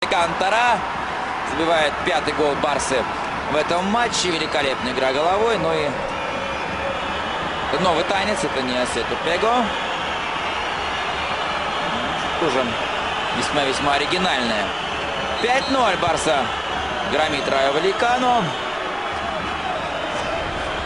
Алькантара забивает 5-й гол Барсы в этом матче. Великолепная игра головой. Ну и новый танец. Это не Асету Пего. Тоже весьма-весьма оригинальная. 5-0 Барса громит Райо Вальекано.